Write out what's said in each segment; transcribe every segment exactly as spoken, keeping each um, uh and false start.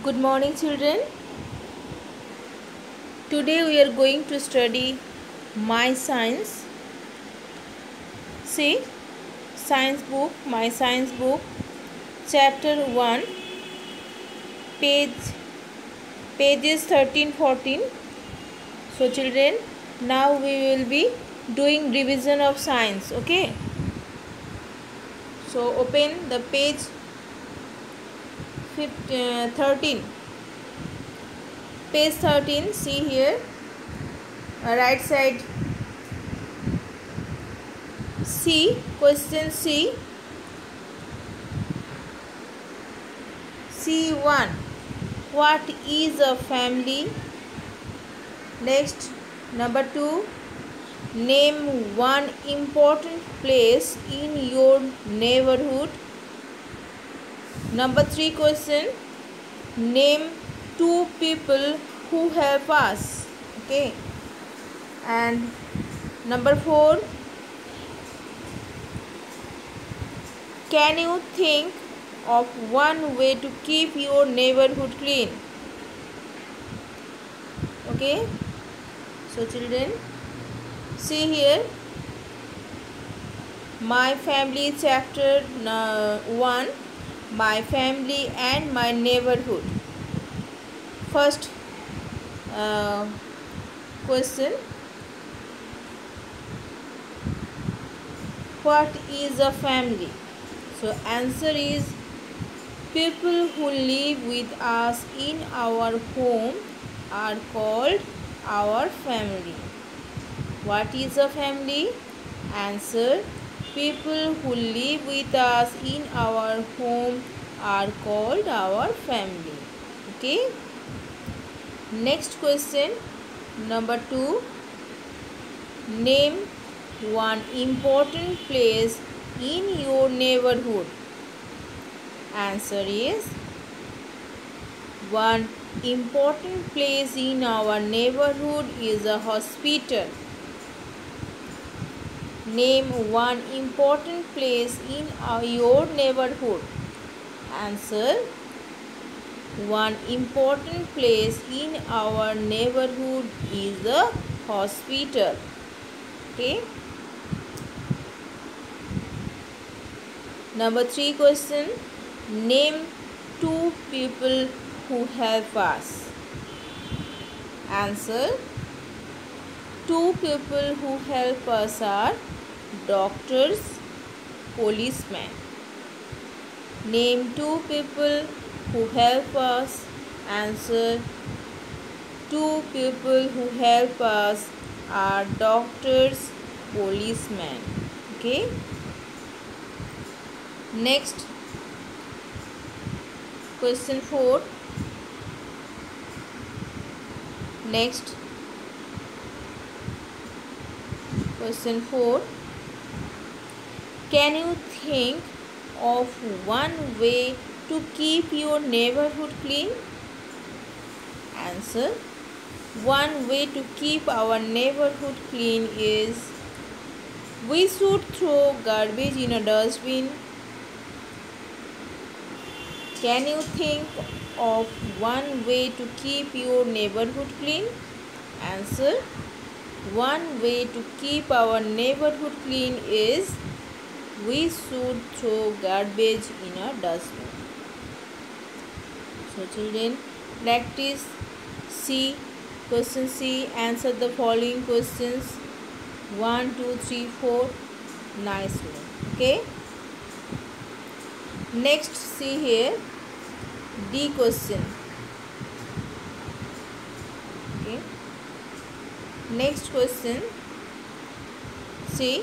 Good morning, children. Today we are going to study My Science. See, science book, My Science book, chapter one, page pages thirteen fourteen. So children, now we will be doing revision of science. Okay. So open the page thirteen. Page thirteen, see here, uh, right side. C, question C. C one. What is a family? Next, number two. Name one important place in your neighborhood. Number three question. Name two people who help us. Okay. And number four. Can you think of one way to keep your neighborhood clean? Okay. So children, see here, My Family chapter one, My Family and My Neighborhood. First uh, question. What is a family? So answer is, people who live with us in our home are called our family. What is a family? Answer, people who live with us in our home are called our family. Okay. Next question, number two. Name one important place in your neighborhood. Answer is, one important place in our neighborhood is a hospital. Name one important place in our, your neighborhood. Answer, one important place in our neighborhood is a hospital. Okay. Number three question. Name two people who help us. Answer, two people who help us are doctors, policemen. Name two people who help us. Answer, two people who help us are doctors, policemen. Okay. Next, question four. Next, question four. Can you think of one way to keep your neighborhood clean? Answer, one way to keep our neighborhood clean is, we should throw garbage in a dustbin. Can you think of one way to keep your neighborhood clean? Answer, one way to keep our neighborhood clean is, we should throw garbage in a dustbin. So children, practice C, question C, answer the following questions one, two, three, four. Nicely. Okay. Next, see here, D question. Okay. Next question, see,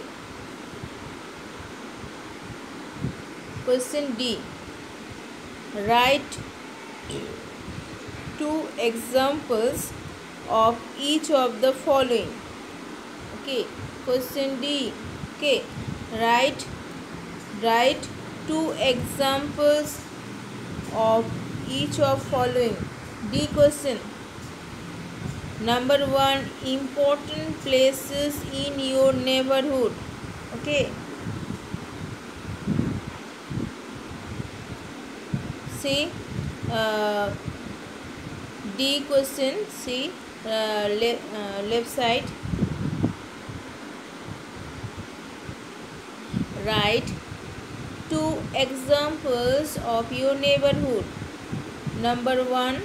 question D. Write two examples of each of the following. Okay. Question D. Okay. Write write two examples of each of following. D question. Number one, important places in your neighborhood. Okay. See, uh, D question, see uh, le uh, left side. Write two examples of your neighborhood. Number one,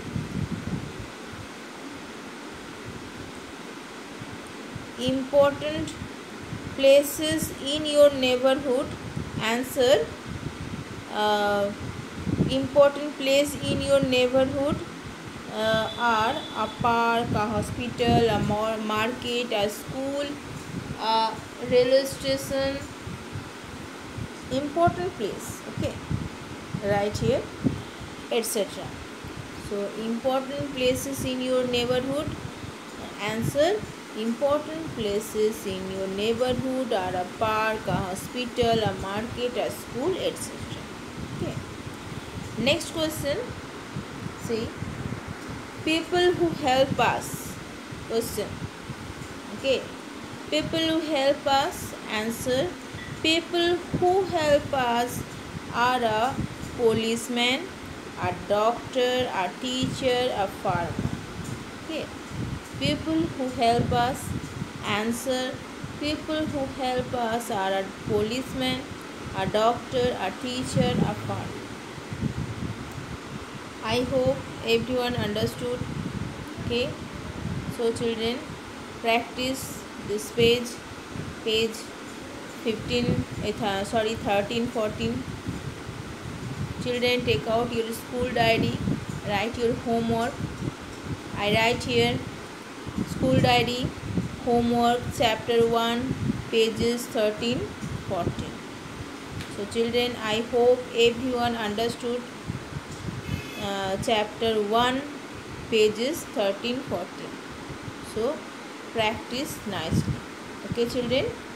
important places in your neighborhood. Answer, uh, important place in your neighborhood uh, are a park, a hospital, a market, a school, a railway station. Important place, okay, right here, etc. So important places in your neighborhood. Answer, important places in your neighborhood are a park, a hospital, a market, a school, etc. Okay. Next question. See, people who help us. Question. Okay. People who help us. Answer, people who help us are a policeman, a doctor, a teacher, a farmer. Okay. People who help us. Answer, people who help us are a policeman, a doctor, a teacher, a farmer. I hope everyone understood. Okay. So children, practice this page, page fifteen, uh, sorry thirteen, fourteen. Children, take out your school diary, write your homework. I write here school diary, homework, chapter one, pages thirteen, fourteen. So children, I hope everyone understood uh, chapter one, pages thirteen, fourteen. So practice nicely. Okay children.